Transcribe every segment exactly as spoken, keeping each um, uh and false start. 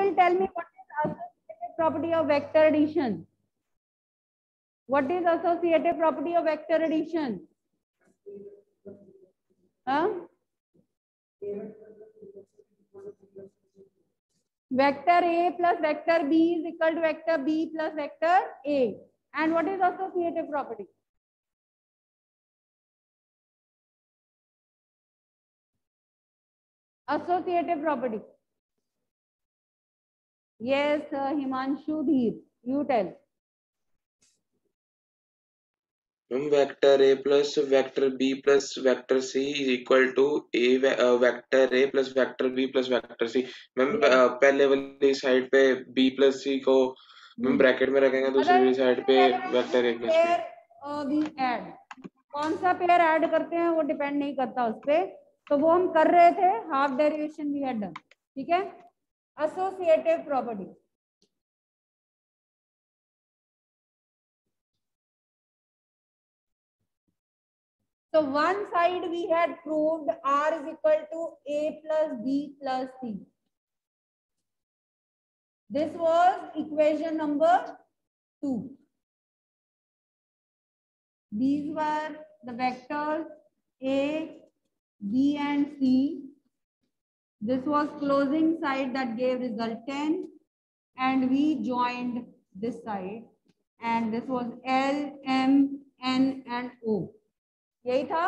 will tell me what is associative property of vector addition? What is associative property of vector addition? Huh? Vector A plus vector B is equal to vector B plus vector A. And what is associative property? Associative property. Yes, uh, Himanshu Dheer, you tell. Vector A plus vector B plus vector C is equal to A uh, vector A plus vector B plus vector C. Ma'am yes. पहले वाली side पे B plus C को ma'am bracket में रखेंगे, दूसरी वाली side पे vector A plus B. भी ऐड कौन सा पेयर ऐड करते हैं वो डिपेंड नहीं करता उस पे, तो वो हम कर रहे थे, half derivation we had done. ठीक है. Associative property. So one side we had proved R is equal to A plus B plus C. This was equation number two. These were the vectors A, B and C. This was closing side that gave resultant, and we joined this side, and this was L, M, N and O. यही था.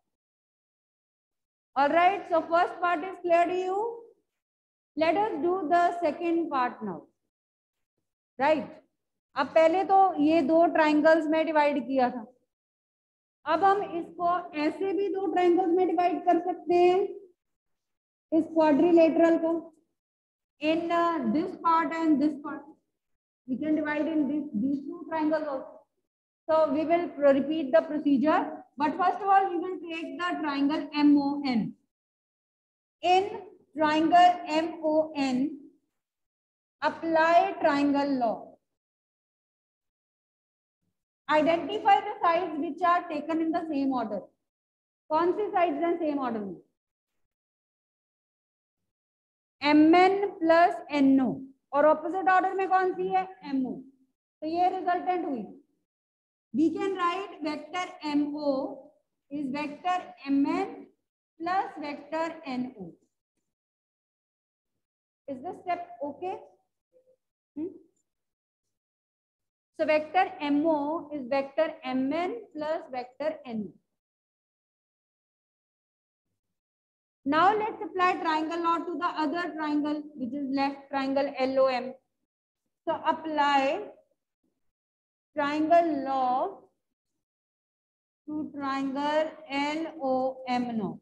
All right, so first part is clear to you. Let us do the second part now. Right? अब पहले तो ये दो triangles में divide किया था. अब हम इसको ऐसे भी दो ट्राइंगल्स में डिवाइड कर सकते हैं, इस क्वाड्रिलेटरल को. In uh, this part and this part, we can divide in this these two triangles also. So we will repeat the procedure. But first of all, we will take the triangle M O N. In triangle M O N, apply triangle law. Identify the sides which are taken in the same order. कौन सी sides हैं same order में? M N plus N O. और opposite order में कौन सी है? M O. तो ये resultant हुई. We can write vector M O is vector M N plus vector N O. Is the step okay? Hmm? So vector M O is vector M N plus vector N O. Now let's apply triangle law to the other triangle, which is left triangle L O M. So apply triangle law to triangle L O M now.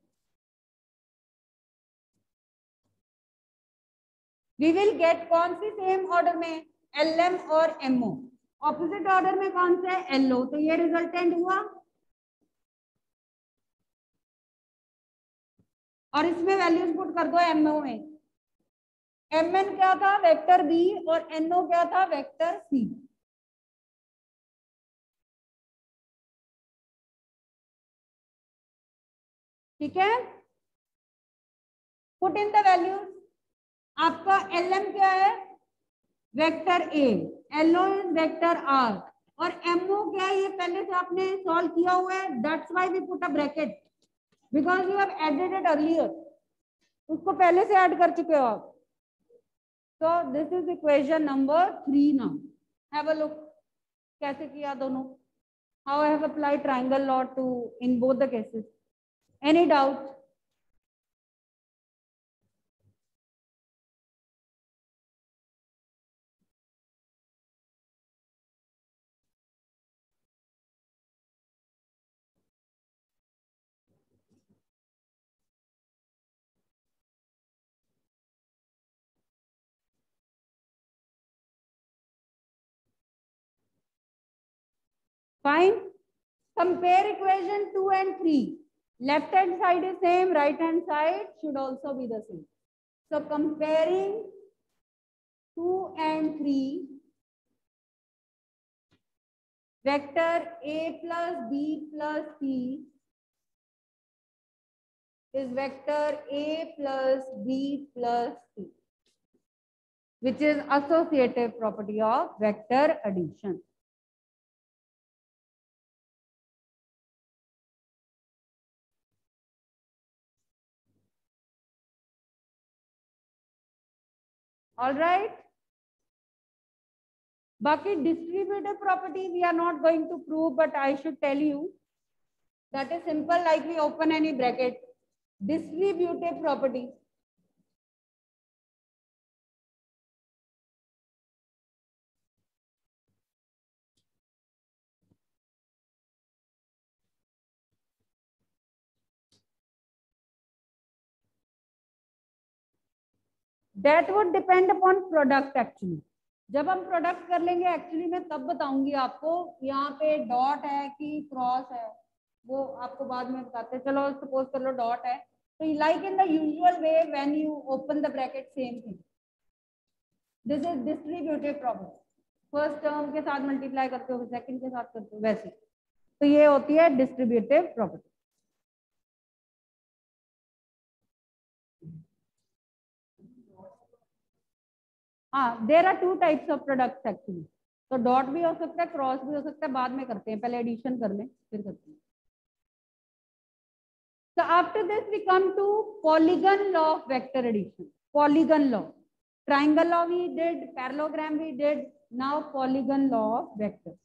We will get कौन सी same order में? L M और M O. Opposite order में कौन सा है? L O. तो ये रिजल्टेंट हुआ. और इसमें वैल्यूज पुट कर दो M O में. M N क्या था? वेक्टर B और N O क्या था? Vector C. ठीक है. Put in the values. आपका L M क्या है? Vector A. L O is vector R. और M O क्या है? ये पहले से आपने सॉल्व किया हुआ है. That's why we put a bracket, because you have added it earlier. उसको पहले से ऐड कर चुके हो आप. So this is equation number three. Now have a look कैसे किया दोनों. How I have applied triangle law to in both the cases. Any doubt? Fine. Compare equation two and three. Left hand side is same, right hand side should also be the same. So comparing two and three, vector A plus B plus C is vector A plus B plus C. which is associative property of vector addition. All right. Baki distributive property we are not going to prove, but I should tell you that is simple, like we open any bracket. Distributive property. That would depend upon product actually. जब हम product कर लेंगे actually मैं तब बताऊंगी आपको यहाँ पे डॉट है कि क्रॉस है, वो आपको बाद में बताते हैं. चलो सपोज कर लो डॉट है, तो like in the usual way when you open the bracket same thing. This is distributive property. First term के साथ मल्टीप्लाई करते हो, सेकंड के साथ करते हो, वैसे. तो ये होती है डिस्ट्रीब्यूटिव प्रॉपर्टी. हाँ, there are two types of products actually. तो डॉट भी हो सकता है, क्रॉस भी हो सकता है, बाद में करते हैं, पहले एडिशन कर लें फिर करते हैं. So after this we come to polygon law of vector addition. Polygon law. Triangle law we did, parallelogram we did, now polygon law of vectors.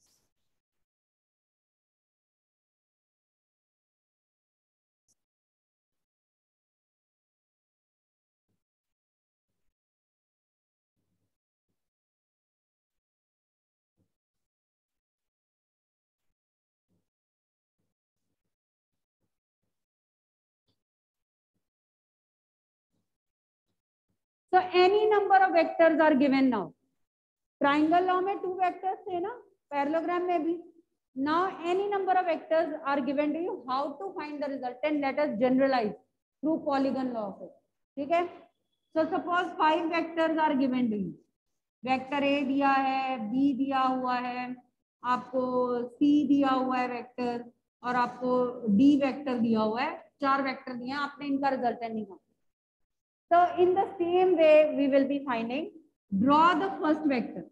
So any number of vectors are given now. Triangle law में two vectors थे ना, parallelogram में भी. Now any number of vectors are given to you. How to find the resultant? Let us generalize through polygon law of it. ठीक है? So suppose five vectors are given to you. Vector A दिया है, B दिया हुआ है, आपको C दिया हुआ है vector, और आपको D vector दिया हुआ है. चार vector दिए हैं, आपने इनका resultant निकाला. So in the same way we will be finding. Draw the first vector.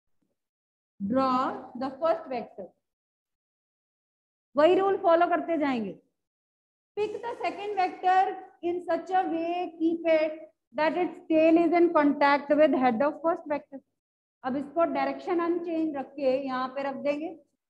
Draw the first vector. वही रूल फॉलो करते जाएंगे. Pick the second vector in such a way, keep it that its tail is in contact with head of first vector. अब इसको direction unchange रख के यहाँ पे रख देंगे.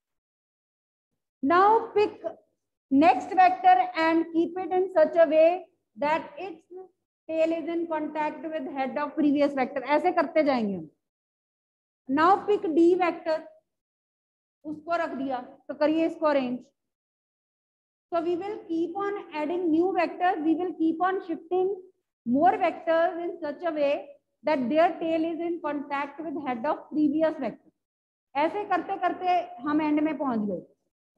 Now pick next vector and keep it in such a way that its tail is in contact with head of previous vector. ऐसे करते जाएंगे हम. Now pick D vector. उसको रख दिया, तो करिए इसको arrange. So we will keep on adding new vectors. We will keep on shifting more vectors in such a way that their tail is in contact with head of previous vector. ऐसे करते करते हम and में पहुंच गए.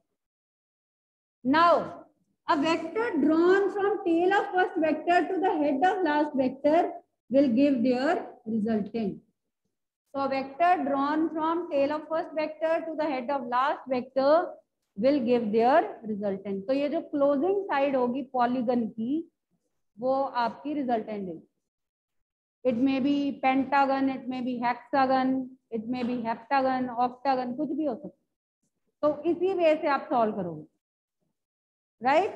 Now a vector drawn from tail of first vector to the head of last vector will give their resultant. So a vector drawn from tail of first vector to the head of last vector will give their resultant. तो ये जो closing side होगी polygon की, वो आपकी resultant है. It may be pentagon, it may be hexagon, it may be heptagon, octagon, कुछ भी हो सकता है. तो इसी वे से आप सॉल्व करोगे, right?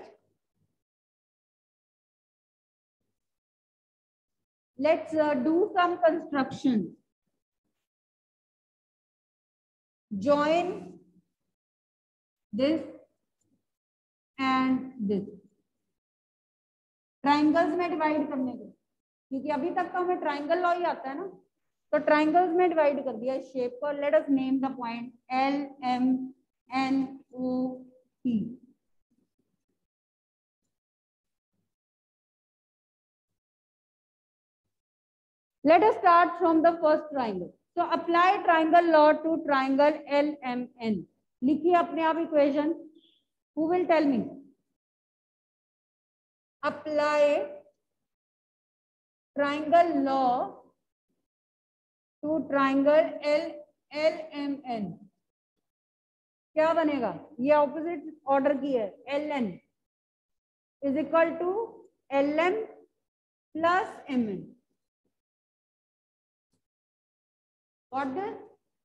Let's uh, do some construction. Join this and this. Triangles में डिवाइड करने को, क्योंकि अभी तक तो हमें ट्राइंगल लॉ ही आता है ना, तो ट्राइंगल्स में डिवाइड कर दिया इस शेप को. Let us name the point L M N O P. Let us start from the first triangle. So apply triangle law to triangle L M N. लिखिए अपने आप equation. Who will tell me? Apply triangle law to triangle L L M N. क्या बनेगा? ये opposite order की है. L N is equal to L M plus M N. Got this?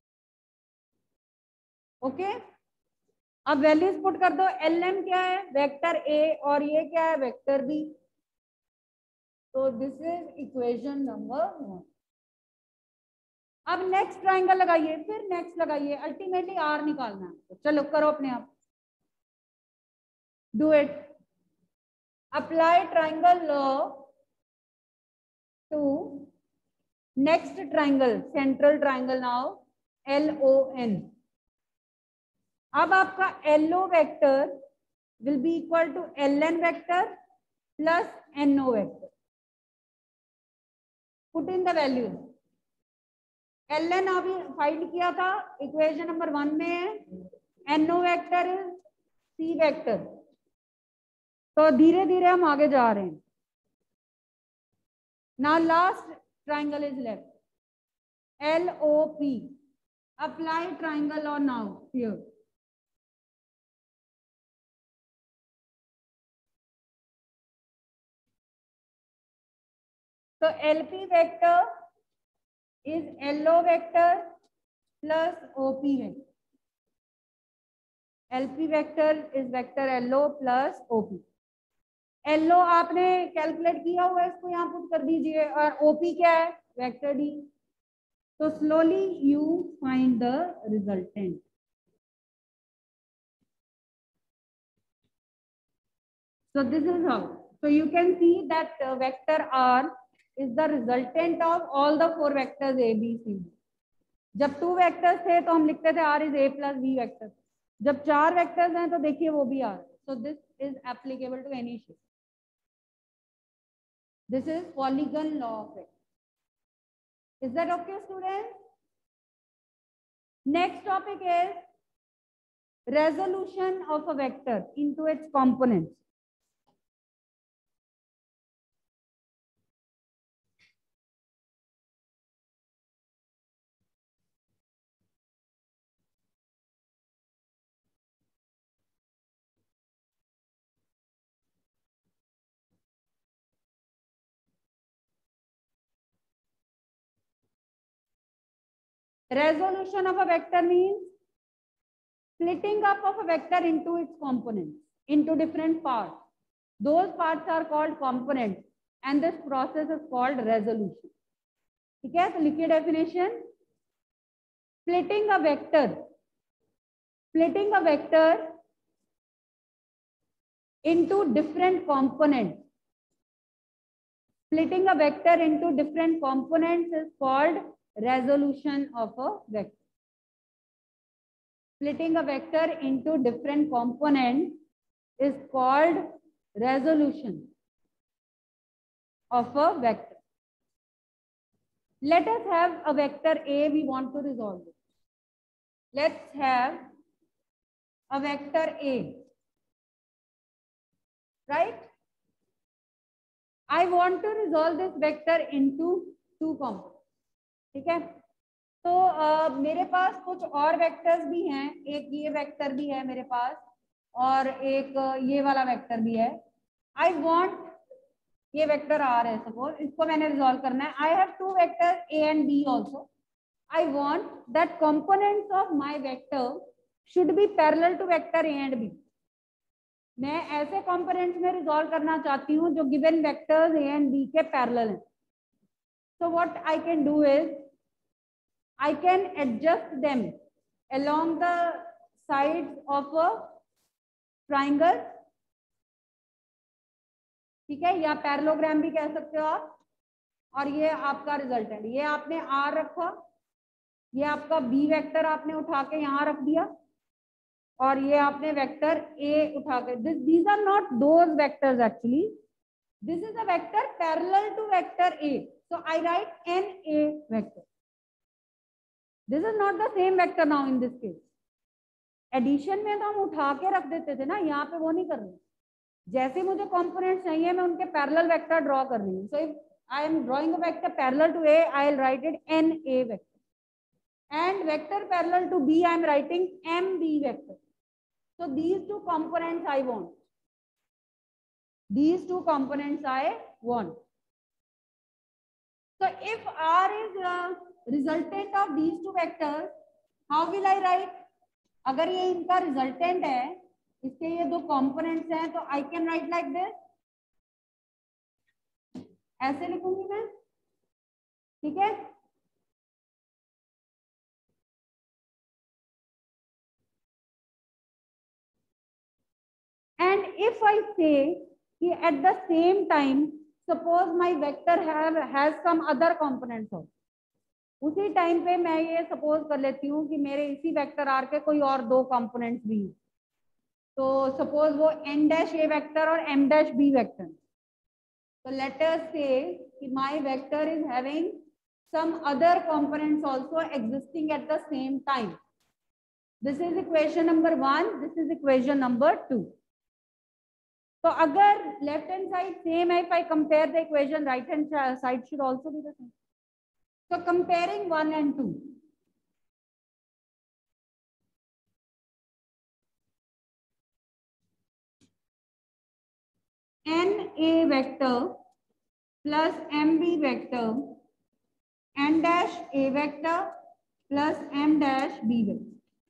Okay, अब values put कर दो। L M क्या है? वेक्टर ए, और ये क्या है? Vector B. तो this is equation number one. अब नेक्स्ट ट्राइंगल लगाइए, फिर नेक्स्ट लगाइए, अल्टीमेटली आर निकालना है। तो चलो करो अपने आप, do it. Apply triangle law to next triangle, central triangle now L O N. अब आपका L O vector will be equal to L N vector plus N O vector. Put in the value. L N अभी find किया था, equation number one में है। N O vector is C vector. तो धीरे धीरे हम आगे जा रहे हैं। Now last triangle is left, L O P. Apply triangle और नाउ हियर। तो L P vector is L O vector plus O P vector. L P vector is vector L O plus O P. L O आपने calculate किया हुआ है, इसको यहाँ put कर दीजिए। और O P क्या है? Vector D. तो slowly you find the resultant. So this is how. So you can see that uh, vector R is the resultant of all the four vectors A, B, C. जब two vectors थे तो हम लिखते थे R is A plus B vector. जब चार vectors हैं तो देखिए वो भी R। So this is applicable to any shape. This is polygon law of vector. Is that okay, students? Next topic is resolution of a vector into its components. Resolution of a vector means splitting up of a vector into its components, into different parts. Those parts are called components and this process is called resolution. ठीक है, तो लिखिए definition. Splitting a vector, splitting a vector into different components. Splitting a vector into different components is called resolution of a vector. Splitting a vector into different components is called resolution of a vector. Let us have a vector A, we want to resolve it. Let's have a vector A, right? I want to resolve this vector into two components. ठीक है, तो uh, मेरे पास कुछ और vectors भी हैं। एक ये वेक्टर भी है मेरे पास और एक ये वाला वेक्टर भी है। आई वॉन्ट, ये वेक्टर आर है सपोज, इसको मैंने रिजॉल्व करना है। I have two vector A and B also. I want that components of my vector should be parallel to vector A and B. मैं ऐसे कंपोनेंट्स में रिजॉल्व करना चाहती हूँ जो given vectors A and B के पैरेलल हैं। So what I can do is I can adjust them along the sides of a triangle. ठीक है, या पैरेललोग्राम भी कह सकते हो आप। और ये आपका रिजल्टेंट, ये आपने R रखा, ये आपका B वेक्टर आपने उठा के यहाँ रख दिया और ये आपने वेक्टर A उठा के, this these are not those vectors actually, this is a vector parallel to vector A. So I write N A vector. This is not the same vector now in this case. Addition में तो हम उठा के रख देते थे ना, यहाँ पे वो नहीं कर रहे। जैसे मुझे कंपोनेंट्स चाहिए मैं उनके पैरेलल वेक्टर ड्रॉ कर रही हूँ। So if I am drawing a vector parallel to A, I will write it N A vector. And vector parallel to B, I am writing M B vector. So these two components I want. These two components I want. So if R is uh, resultant of these two vectors, how will I write? अगर ये इनका resultant है, इसके ये दो components हैं, तो I can write like this, ऐसे लिखूंगी मैं, ठीक है। एंड इफ आई से कि at the same time suppose my vector have has some other components हो, उसी टाइम पे मैं ये सपोज कर लेती हूँ कि मेरे इसी वेक्टर आर के कोई और दो कंपोनेंट्स भी हैं, तो सपोज वो एन डैश ए वेक्टर और एम डैश बी वेक्टर, तो लेट अस से कि my vector is having some other components also existing at the same time. This is equation number one, this is equation number two. So अगर left hand side same है, if I compare the equation, right hand side should also be the same. So comparing one and two, n a vector plus m b vector, n dash a vector plus m dash b vector.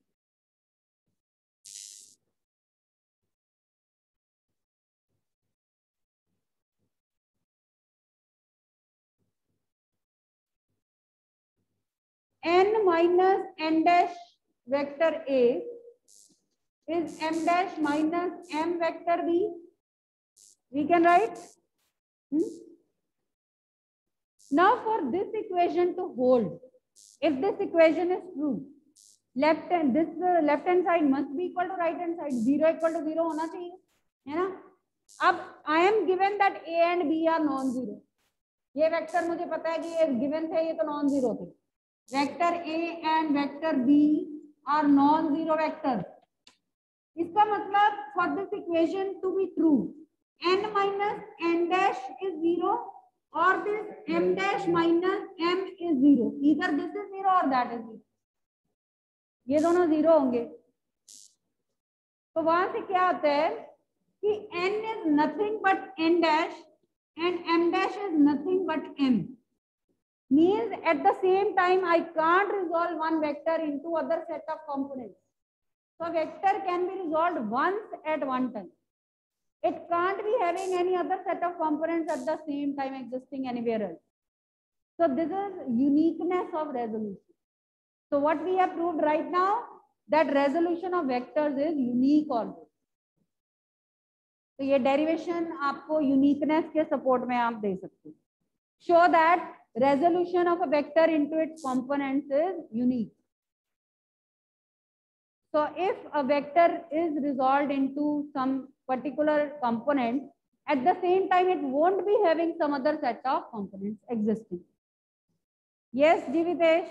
n minus n dash vector a is m dash minus m vector b. We can write. Hmm? Now for this equation to hold, if this equation is true, left hand this uh, left hand side must be equal to right hand side, zero equal to zero होना चाहिए, है ना। अब I am given that a and b are non zero. ये vector मुझे पता है कि ये गिवन थे, ये तो नॉन जीरो थे। Vector a and vector b are non zero vector. इसका मतलब for this equation to be true, n minus n dash is zero or this m dash minus m is zero. Either this is zero or that is zero. ये दोनों zero होंगे। तो वहां से क्या होता है कि n is nothing but n dash and m dash is nothing but m. Means at the same time I can't resolve one vector into other set of components. So vector can be resolved once at one time. It can't be having any other set of components at the same time existing anywhere else. So this is uniqueness of resolution. So what we have proved right now, that resolution of vectors is unique always. तो ये derivation आपको uniqueness के support में आप दे सकते हैं. Show that resolution of a vector into its components is unique. So if a vector is resolved into some particular component, at the same time it won't be having some other set of components existing. Yes, Jivitesh?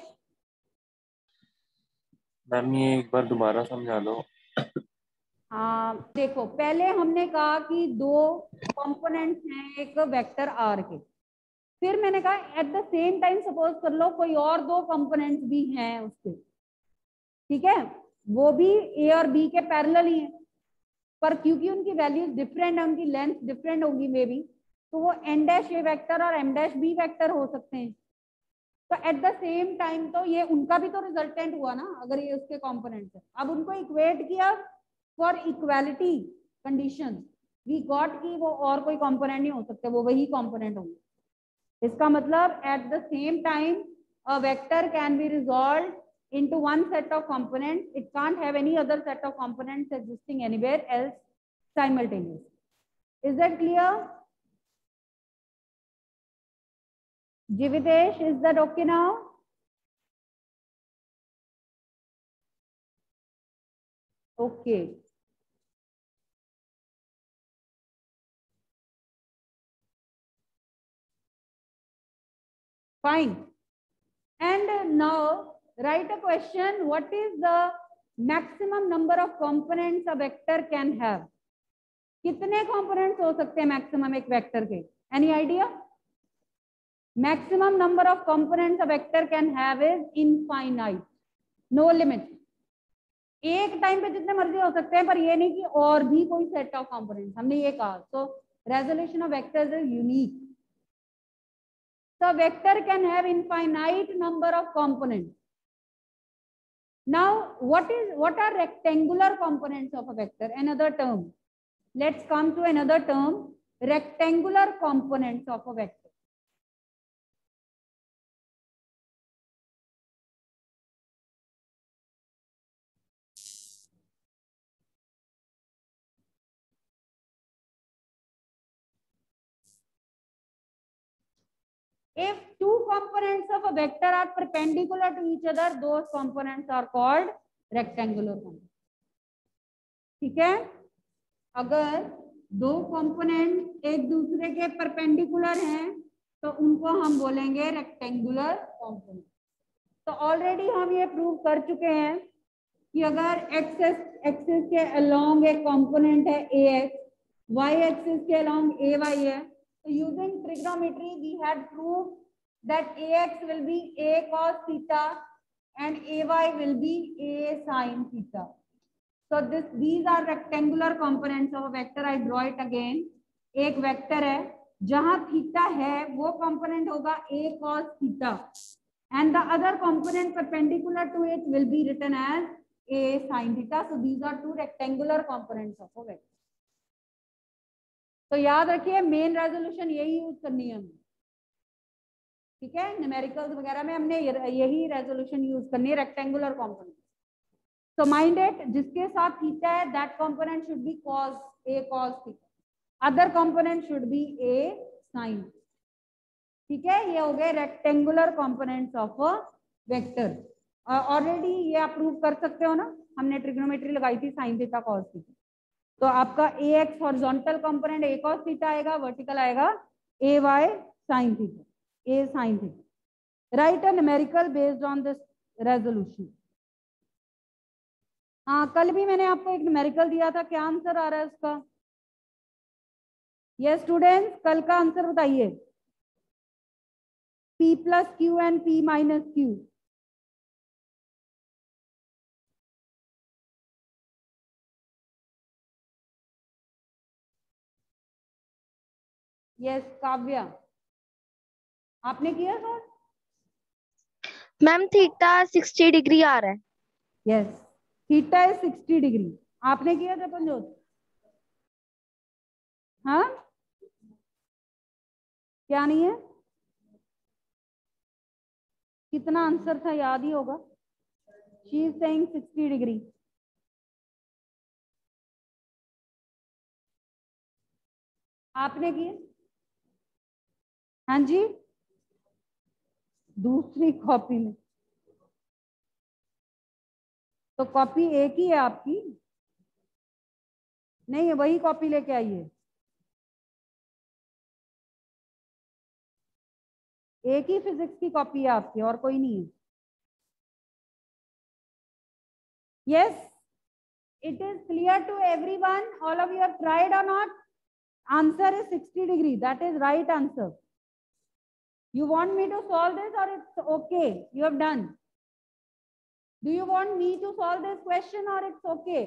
Ma'am ये एक बार दोबारा समझा दो। हाँ देखो, पहले हमने कहा कि दो कंपोनेंट्स हैं एक वेक्टर आर के, फिर मैंने कहा at the same time suppose कर लो कोई और दो कंपोनेंट्स भी हैं उसके, ठीक है, वो भी ए और बी के पैरेलल ही हैं, पर क्योंकि उनकी वैल्यूज डिफरेंट है, उनकी लेंथ डिफरेंट होगी मे बी, तो वो एन डैश ए वेक्टर और एम डैश बी वेक्टर हो सकते हैं। तो एट द सेम टाइम तो ये उनका भी तो रिजल्टेंट हुआ ना, अगर ये उसके कंपोनेंट्स है। अब उनको इक्वेट किया for equality condition, we got की वो और कोई कंपोनेंट नहीं हो सकते, वो वही कंपोनेंट होंगे। इसका मतलब at the same time a vector can be resolve into one set of components, it can't have any other set of components existing anywhere else simultaneously. Is that clear? Jivitesh, is that okay now? Okay. Fine. And now write a question. What is the maximum number of components a vector can have? कितने components हो सकते हैं maximum एक vector के? Any idea? Maximum number of components a vector can have is infinite, no limit. एक time पे जितने मर्जी हो सकते हैं, पर ये नहीं कि और भी कोई set of components, हमने ये कहा. So resolution of vectors is unique. So vector can have infinite number of components. Now, what is what are rectangular components of a vector? Another term. Let's come to another term, rectangular components of a vector. If two components of a vector are perpendicular to each other, those components are called rectangular components. ठीक है? अगर दो component एक दूसरे के perpendicular हैं तो उनको हम बोलेंगे रेक्टेंगुलर कंपोनेंट. तो ऑलरेडी हम ये प्रूव कर चुके हैं कि अगर एक्सेस एक्सिस के अलोंग एक कंपोनेंट है ए एक्स, वाई एक्सिस के अलोंग ए वाई है, तो using trigonometry we had prove that A X will be A cos theta and A Y will be A sine theta. So this these are rectangular components of a vector. I draw it again. एक vector है जहां theta है वो component होगा a cos theta and the other component perpendicular to it will be written as a sin theta. So these are two rectangular components of a vector. तो याद रखिए main resolution यही use करनी है हमें. ठीक है, न्यूमेरिकल्स वगैरह में हमने यही रेजोल्यूशन यूज करनी है, rectangular component. So mind it, जिसके साथ थीटा है that component should be cos a cos theta, other component should be a sin. ठीक है, ये हो गए rectangular components of a vector. Already ये आप प्रूव कर सकते हो ना, हमने ट्रिग्नोमेट्री लगाई थी sin थीटा cos थीटा. तो आपका A X horizontal component a cos theta आएगा, वर्टिकल आएगा a y sin theta, a sin theta. Right a numerical based on this resolution. हाँ, कल भी मैंने आपको एक न्यूमेरिकल दिया था, क्या आंसर आ रहा है उसका? यस स्टूडेंट्स, कल का आंसर बताइए. P plus Q and P minus Q. Yes Kavya, आपने किया sir? Ma'am theta sixty degree आ रहा है. Yes, theta is sixty degree. आपने किया था पंजोत? हाँ, क्या नहीं है? कितना आंसर था याद ही होगा. She is saying sixty degree. आपने किया? हाँ जी, दूसरी कॉपी में. तो कॉपी एक ही है आपकी? नहीं है, वही कॉपी लेके आइए. एक ही फिजिक्स की कॉपी है आपकी और कोई नहीं है. Yes, it is clear to everyone. All of you have tried और not? Answer is sixty degree. That is right answer. You want me to solve this और it's okay? You have done. Do you want me to solve this question or it's okay?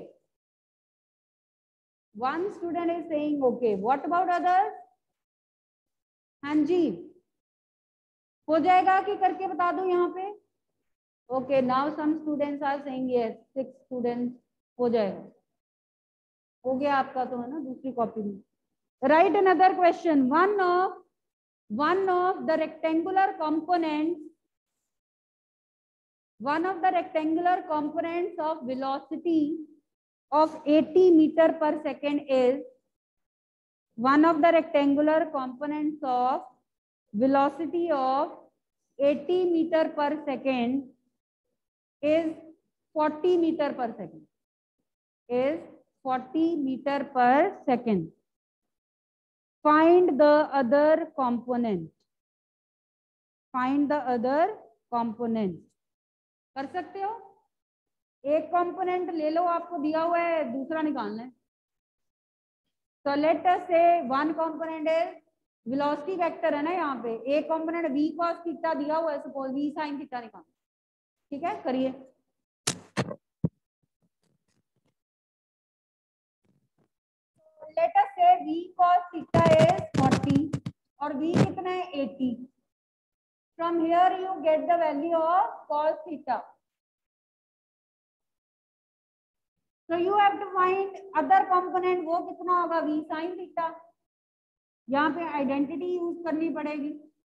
One student is saying okay. What about others? हाँ जी, हो जाएगा कि करके बता दूं यहाँ पे? Okay, now some students are saying yes. Six students हो जाएगा. हो गया आपका तो है ना दूसरी कॉपी में. Write another question. One of one of the rectangular components One of the rectangular components of velocity of eighty meter per second is one of the rectangular components of velocity of eighty meter per second is forty meter per second. Is forty meter per second. Find the other component. Find the other component. कर सकते हो? एक component ले लो, आपको दिया हुआ है, दूसरा निकालना है. So let us say one component is velocity vector है ना यहाँ पे. एक कंपोनेंट v cos थीटा दिया हुआ है, सपोज v sin थीटा निकालना. ठीक है, करिए. Let us say v cos theta is forty और v कितना है eighty. From here you get the value of cos theta. So you have to find other component, वो कितना होगा v sin theta. यहाँ पे आइडेंटिटी यूज करनी पड़ेगी.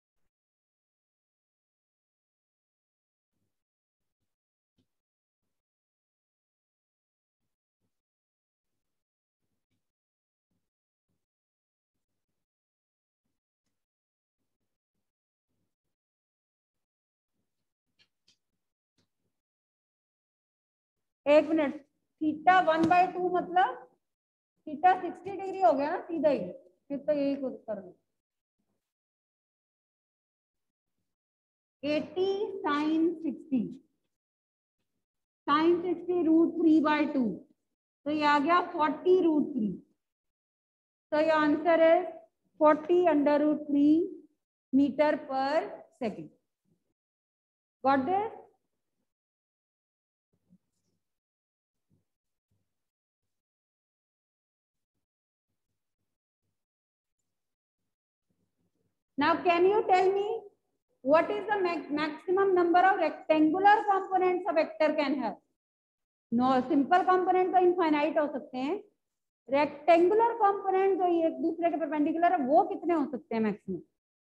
एक minute, theta one by two मतलब थीटा सिक्सटी डिग्री हो गया ना सीधा ही, फिर तो यही कुछ करना. Eighty sine sixty, sine sixty root three by two, तो ये आ गया फोर्टी रूट थ्री. तो ये आंसर है forty under root three meter per second. Got this? Now can you tell me what is the max maximum number of rectangular components a vector can have? No, simple component तो infinite हो सकते हैं. Rectangular component जो एक दूसरे के perpendicular है वो कितने हो सकते हैं maximum?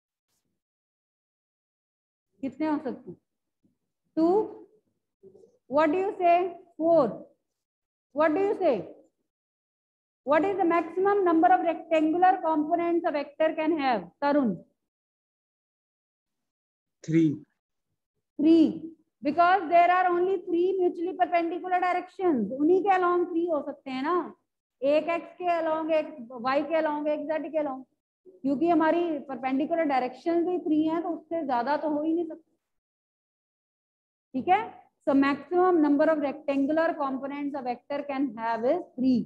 कितने हो सकते हैं? Two. What do you say? Four. What do you say? What is the maximum number of rectangular components a vector can have? Tarun. Three. Three, because there are only three mutually perpendicular directions. उन्हीं के along three हो सकते हैं ना. एक x के along, एक y के along, एक z के along. क्योंकि हमारी perpendicular directions भी three हैं, तो उससे ज्यादा तो हो ही नहीं सकते. ठीक है? So maximum number of rectangular components a vector can have is three.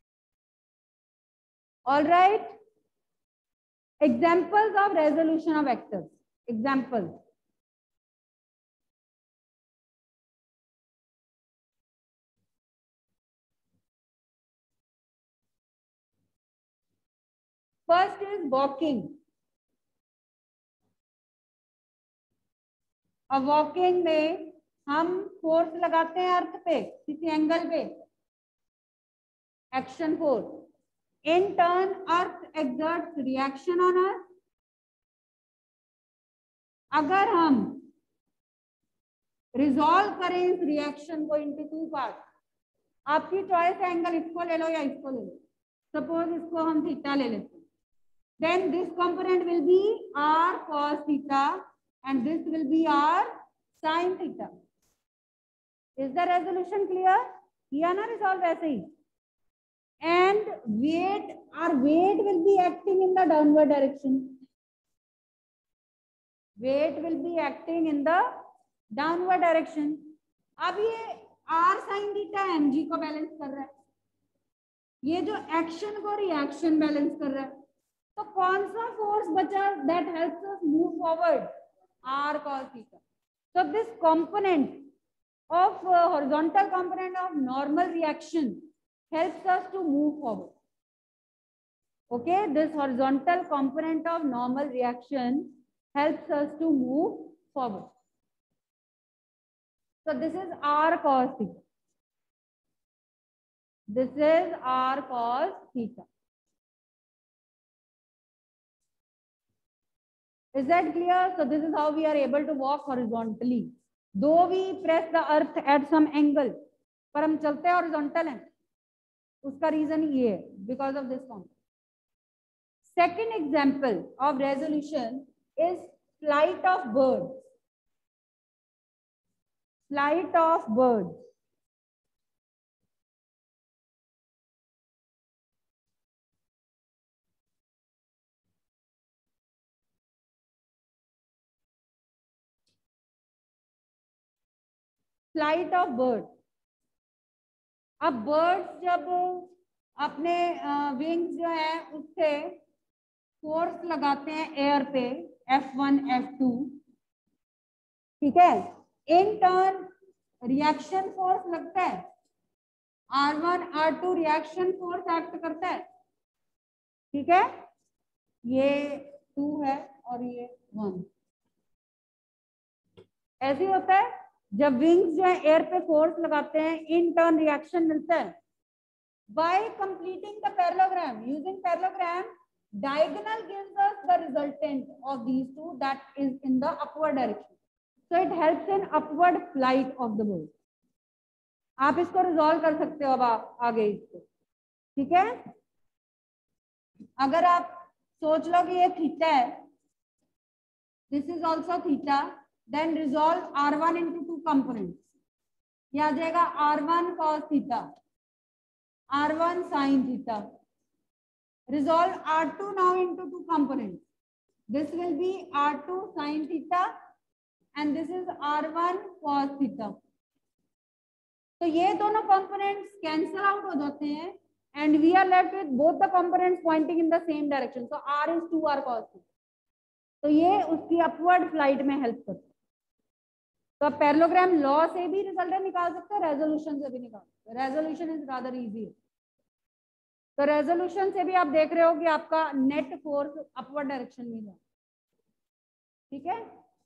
All right. Examples of resolution of vectors. Examples. First is walking. अब वॉकिंग में हम फोर्स लगाते हैं अर्थ पे, किसी एंगल पे, action force. In turn earth exerts reaction on earth. अगर हम रिजॉल्व करें इस रिएक्शन को इनटू टू पार्ट, आपकी चॉइस है, एंगल इसको ले लो या इसको ले लो. सपोज इसको हम थीटा ले लेते हैं. Then this component will be r cos theta and this will be r sin theta. Is the resolution clear? किया ना resolve ऐसे ही. And weight, our weight will be acting in the downward direction. Weight will be acting in the downward direction. अब ये r sin theta mg को balance कर रहा है. ये जो एक्शन को रिएक्शन बैलेंस कर रहा है. तो कौन सा फोर्स बचा that helps us move forward? R cos theta. So this component of uh, horizontal component of normal reaction helps us to move forward. Okay, this horizontal component of normal reaction helps us to move forward. So this is R cos theta. This is R cos theta. Is that clear? So this is how we are able to walk horizontally. Though we press the earth at some angle, पर हम चलते horizontal हैं. उसका reason ये है, because of this component. Second example of resolution is flight of birds. Flight of birds. Flight of bird. अब birds जब अपने विंग्स जो है उससे फोर्स लगाते हैं एयर पे, एफ वन एफ टू, ठीक है, इन टर्न रिएक्शन फोर्स लगता है, R one R two reaction force act करता है. ठीक है, ये टू है और ये वन. ऐसे ही होता है जब विंग्स जो है एयर पे फोर्स लगाते हैं, इन टर्न रिएक्शन मिलता है। By completing the parallelogram, using parallelogram, diagonal gives us the resultant of these two, that is in the upward direction, so it helps in upward flight of the bird. आप इसको resolve कर सकते हो अब आप आगे इसको, ठीक है। अगर आप सोच लो कि ये थीटा है, this is also theta, then resolve R one into two components, ये आ जाएगा R one cos theta, R one sine theta. Resolve R two now into two components. This will be R two sin theta and this is R one cos theta. तो ये दोनों components cancel out हो जाते हैं and we are left with both the components pointing in the same direction. So R is two R cos theta. तो ये उसकी upward flight में help करता है। तो आप पैरेललोग्राम लॉ से भी रिजल्ट निकाल सकते हैं, रेजोल्यूशन से भी निकाल सकते हैं। Resolution is rather easy. तो रेजोल्यूशन से भी आप देख रहे हो कि आपका नेट फोर्स अपवर्ड डायरेक्शन में है, ठीक है।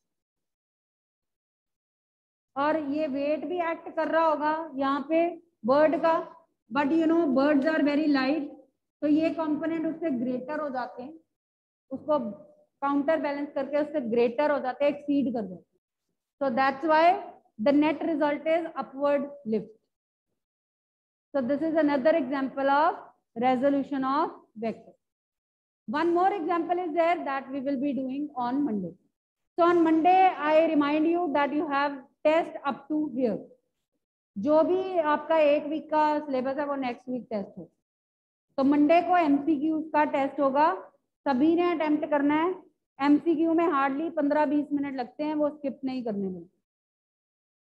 और ये वेट भी एक्ट कर रहा होगा यहाँ पे बर्ड का, but you know birds are very light, तो ये कंपोनेंट उससे ग्रेटर हो जाते हैं, उसको काउंटर बैलेंस करके उससे ग्रेटर हो जाते हैं, एक्सीड कर जाते हैं। So that's why the net result is upward lift. So this is another example of resolution of vector. One more example is there that we will be doing on Monday. So on Monday I remind you that you have test up to here. जो भी आपका एक week का syllabus है वो next week test हो। तो Monday को एमसीक्यू का टेस्ट होगा, सभी ने अटेम्प्ट करना है। एमसीक्यू में हार्डली पंद्रह बीस मिनट लगते हैं, वो स्किप नहीं करने में।